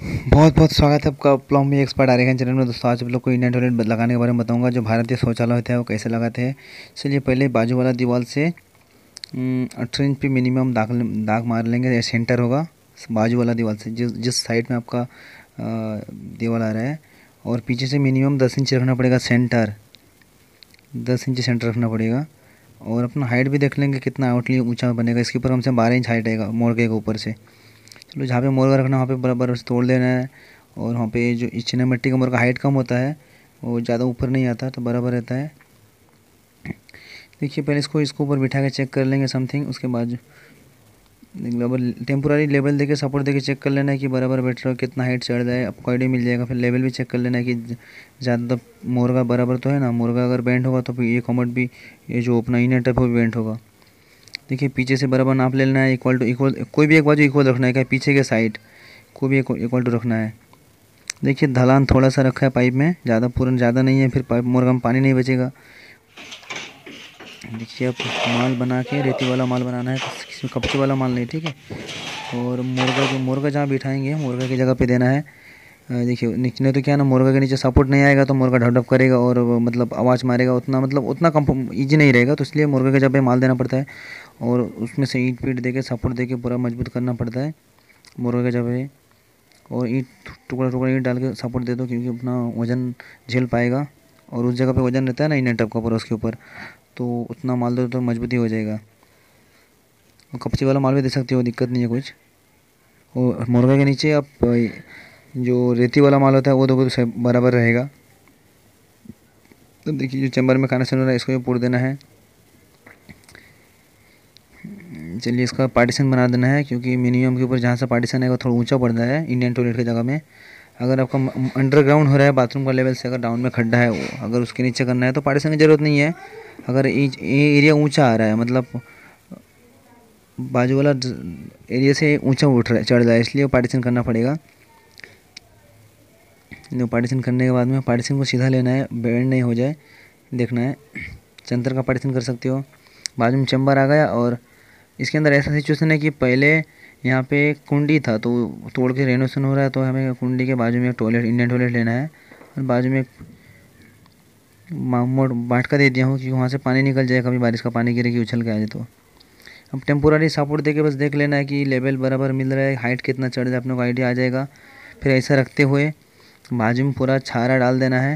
बहुत बहुत स्वागत है आपका प्लम्बिंग एक्सपर्ट आर्यन चैनल में। दोस्तों आज आप लोग को इंडियन टॉयलेट लगाने के बारे में बताऊंगा। जो भारतीय शौचालय होता है वो कैसे लगाते हैं। चलिए पहले बाजू वाला दीवार से 18 इंच पे मिनिमम दाग मार लेंगे। ये सेंटर होगा बाजू वाला दीवार से, जिस साइड में आपका दीवार आ रहा है। और पीछे से मिनिमम 10 इंच रखना पड़ेगा सेंटर, 10 इंच सेंटर रखना पड़ेगा। और अपना हाइट भी देख लेंगे कितना आउटली ऊँचा बनेगा। इसके ऊपर हमसे 12 इंच हाइट आएगा मोड़ के ऊपर से। चलो जहाँ पे मुर्गा रखना वहाँ पे बराबर से तोड़ देना है। और वहाँ पे जो चीना मिट्टी का मुर्गा हाइट कम होता है, वो ज़्यादा ऊपर नहीं आता तो बराबर रहता है। देखिए पहले इसको ऊपर बिठा के चेक कर लेंगे समथिंग। उसके बाद लेवल टेम्पोरारी लेवल देके सपोर्ट देके चेक कर लेना है कि बराबर बैठ रहा है, कितना हाइट चढ़ जाए आपको आइडिया मिल जाएगा। फिर लेवल भी चेक कर लेना है कि ज़्यादा मुर्गा बराबर तो है ना। मुर्गा अगर बेंड होगा तो फिर ये कमोड भी, ये जो अपना इनर टप है वो बेंड होगा। देखिए पीछे से बराबर नाप लेना है, इक्वल टू इक्वल, कोई भी एक बाजू इक्वल रखना है। क्या पीछे के साइड को भी इक्वल टू रखना है। देखिए ढलान थोड़ा सा रखा है पाइप में, ज़्यादा पूर्ण ज़्यादा नहीं है, फिर पाइप मुर्गा में पानी नहीं बचेगा। देखिए अब माल बना के रेती वाला माल बनाना है, तो कपचे वाला माल नहीं, ठीक है। और मुर्गा जहाँ बिठाएंगे मुर्गा की जगह पे देना है। देखिए नीचे तो क्या ना, मुर्गा के नीचे सपोर्ट नहीं आएगा तो मुर्गा ढप ढप करेगा और मतलब आवाज़ मारेगा, उतना कम ईजी नहीं रहेगा। तो इसलिए मुर्गे के जगह पे माल देना पड़ता है और उसमें से ईंट पीट देके सपोर्ट देके पूरा मजबूत करना पड़ता है मुर्गे के जगह पे। और ईंट टुकड़ा टुकड़ा ईंट डाल के सपोर्ट दे दो, क्योंकि अपना वज़न झेल पाएगा। और उस जगह पे वज़न रहता है ना इनर टप का पूरा उसके ऊपर, तो उतना माल दो तो मजबूती हो जाएगा। और कपची वाला माल भी दे सकते हो, दिक्कत नहीं है कुछ। और मुर्गा के नीचे आप जो रेती वाला माल होता है वो दोगे तो बराबर रहेगा। तो देखिए जो चैम्बर में कनेक्शन हो रहा है इसको भी पूर देना है। चलिए इसका पार्टीशन बना देना है, क्योंकि मिनिमम के ऊपर जहाँ से पार्टीशन आएगा थोड़ा ऊंचा पड़ता है इंडियन टॉयलेट की जगह में। अगर आपका अंडरग्राउंड हो रहा है बाथरूम का लेवल से, अगर डाउन में खड्डा है अगर उसके नीचे करना है तो पार्टीशन की ज़रूरत नहीं है। अगर ये एरिया ऊंचा आ रहा है, मतलब बाजू वाला एरिया से ऊंचा उठ रहा है, चढ़ रहा है, इसलिए पार्टीशन करना पड़ेगा। पार्टीशन करने के बाद में पार्टीशन को सीधा लेना है, बेंड नहीं हो जाए देखना है। चंतर का पार्टीशन कर सकते हो। बाजू में चैम्बर आ गया और इसके अंदर ऐसा सिचुएशन है कि पहले यहाँ पे कुंडी था तो तोड़ के रेनोवेशन हो रहा है, तो हमें कुंडी के बाजू में एक टॉयलेट, इंडियन टॉयलेट लेना है। और बाजू में मोड़ बांट कर दे दिया हूँ कि वहाँ से पानी निकल जाए, कभी बारिश का पानी गिरेगी उछल के आ जाए तो। अब टेम्पोरारी सपोर्ट दे के बस देख लेना है कि लेवल बराबर मिल रहा है, हाइट कितना चढ़ जाए अपने को आइडिया आ जाएगा। फिर ऐसा रखते हुए बाजू में पूरा छारा डाल देना है।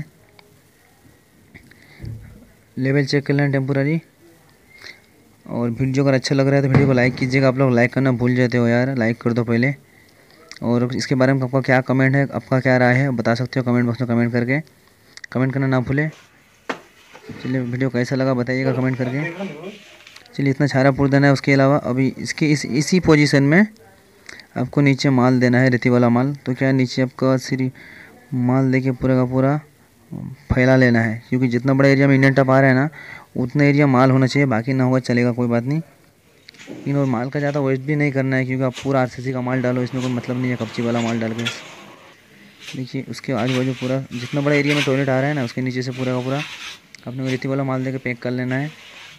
लेवल चेक कर लेना टेम्पोरारी। और वीडियो अगर अच्छा लग रहा है तो वीडियो को लाइक कीजिएगा। आप लोग लाइक करना भूल जाते हो यार, लाइक कर दो पहले। और इसके बारे में आपका क्या कमेंट है, आपका क्या राय है बता सकते हो कमेंट बॉक्स में कमेंट करके। कमेंट करना ना भूलें। चलिए वीडियो कैसा लगा बताइएगा कमेंट करके। चलिए इतना छारा पूर देना है। उसके अलावा अभी इसके इसी पोजीशन में आपको नीचे माल देना है, रेती वाला माल। तो क्या नीचे आपका सिर्फ माल दे के पूरा का पूरा फैला लेना है, क्योंकि जितना बड़ा एरिया में इंडियन टप आ रहा है ना उतना एरिया माल होना चाहिए, बाकी ना होगा चलेगा कोई बात नहीं। लेकिन और माल का ज़्यादा वेस्ट भी नहीं करना है, क्योंकि आप पूरा आरसीसी का माल डालो इसमें कोई मतलब नहीं है कपची वाला माल डाल के। देखिए उसके आजू बाजू पूरा जितना बड़ा एरिया में टॉयलेट आ रहा है ना उसके नीचे से पूरा का पूरा अपने रेती वाला माल दे के पैक कर लेना है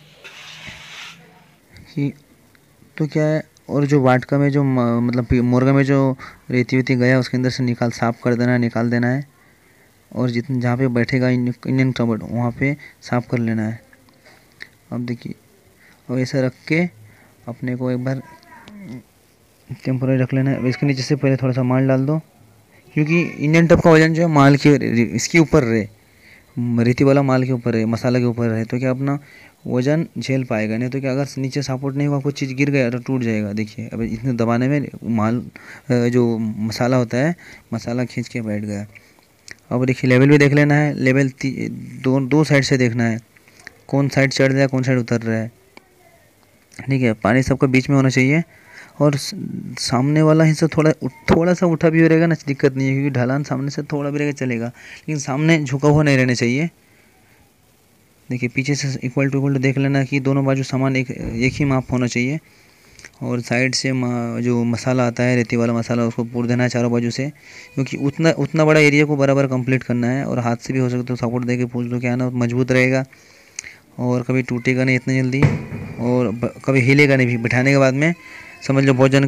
कि तो क्या है। और जो वाटका में जो मतलब मुर्गा में जो रेती वेती गया उसके अंदर से साफ़ कर देना है, निकाल देना है। और जितने जहाँ पे बैठेगा इंडियन टॉयलेट वहाँ पे साफ़ कर लेना है। अब देखिए और ऐसा रख के अपने को एक बार टेम्पोररी रख लेना है। इसके नीचे से पहले थोड़ा सा माल डाल दो, क्योंकि इंडियन टप का वजन जो है माल के इसके ऊपर रहे, रेती वाला माल के ऊपर रहे, मसाला के ऊपर रहे, तो क्या अपना वजन झेल पाएगा। नहीं तो क्या अगर नीचे सपोर्ट नहीं हुआ कुछ चीज़ गिर गया तो टूट जाएगा। देखिए अब इतने दबाने में माल जो मसाला होता है मसाला खींच के बैठ गया। अब देखिए लेवल भी देख लेना है। लेवल दो साइड से देखना है, कौन साइड चढ़ रहा है कौन साइड उतर रहा है, ठीक है। पानी सबका बीच में होना चाहिए। और सामने वाला हिस्सा थोड़ा सा उठा भी रहेगा ना दिक्कत नहीं है, क्योंकि ढलान सामने से थोड़ा भी रहेगा चलेगा, लेकिन सामने झुका हुआ नहीं रहना चाहिए। देखिए पीछे से इक्वल टू देख लेना कि दोनों बाजू समान एक ही माप होना चाहिए। और साइड से जो मसाला आता है रेती वाला मसाला उसको पूर देना है चारों बाजू से, क्योंकि उतना बड़ा एरिया को बराबर कंप्लीट करना है। और हाथ से भी हो सकता है सपोर्ट दे के पूछ दो, क्या है ना मजबूत रहेगा और कभी टूटेगा नहीं इतनी जल्दी, और कभी हिलेगा नहीं भी। बिठाने के बाद में समझ लो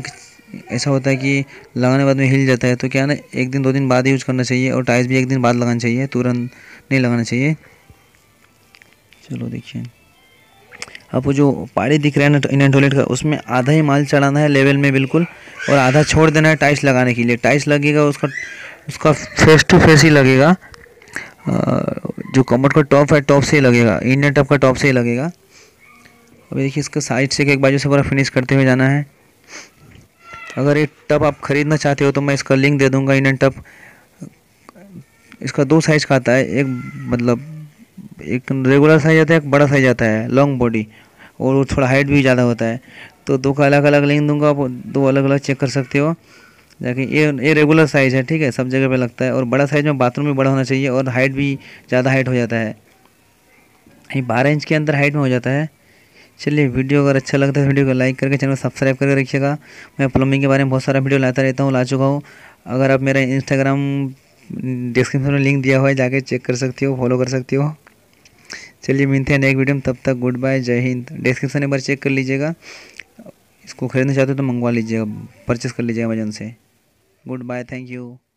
ऐसा होता है कि लगाने के बाद में हिल जाता है, तो क्या है ना, 1 दिन 2 दिन बाद यूज़ करना चाहिए, और टाइल्स भी 1 दिन बाद लगाना चाहिए, तुरंत नहीं लगाना चाहिए। चलो देखिए, अब वो जो पानी दिख रहा है ना इंडियन टॉयलेट का, उसमें आधा ही माल चढ़ाना है लेवल में बिल्कुल, और आधा छोड़ देना है टाइल्स लगाने के लिए। टाइल्स लगेगा उसका उसका फेस टू फेस ही लगेगा, जो कमोड का टॉप है टॉप से ही लगेगा, इंडियन टॉप का टॉप से ही लगेगा। अभी देखिए इसका साइड से एक बाजू से पूरा फिनिश करते हुए जाना है। अगर ये टब आप ख़रीदना चाहते हो तो मैं इसका लिंक दे दूंगा। इंडियन टब इसका 2 साइज़ का आता है, एक मतलब एक रेगुलर साइज आता है, एक बड़ा साइज आता है लॉन्ग बॉडी, और वो थोड़ा हाइट भी ज़्यादा होता है। तो 2 का अलग अलग लिंक दूंगा, आप 2 अलग अलग चेक कर सकते हो जाके। ये रेगुलर साइज़ है, ठीक है, सब जगह पे लगता है। और बड़ा साइज़ में बाथरूम भी बड़ा होना चाहिए, और हाइट भी ज़्यादा हाइट हो जाता है, ये 12 इंच के अंदर हाइट में हो जाता है। चलिए, वीडियो अगर अच्छा लगता है वीडियो को लाइक करके चैनल को सब्सक्राइब करके रखिएगा। मैं प्लम्बिंग के बारे में बहुत सारा वीडियो लाता रहता हूँ, ला चुका हूँ। अगर आप मेरा इंस्टाग्राम डिस्क्रिप्शन में लिंक दिया हुआ है, जाके चेक कर सकती हो, फॉलो कर सकती हो। चलिए, मिलते हैं नेक्स्ट वीडियो में, तब तक गुड बाय, जय हिंद। डिस्क्रिप्शन एक बार चेक कर लीजिएगा, इसको खरीदना चाहते हो तो मंगवा लीजिएगा, परचेस कर लीजिएगा अमेजन से। Goodbye, thank you.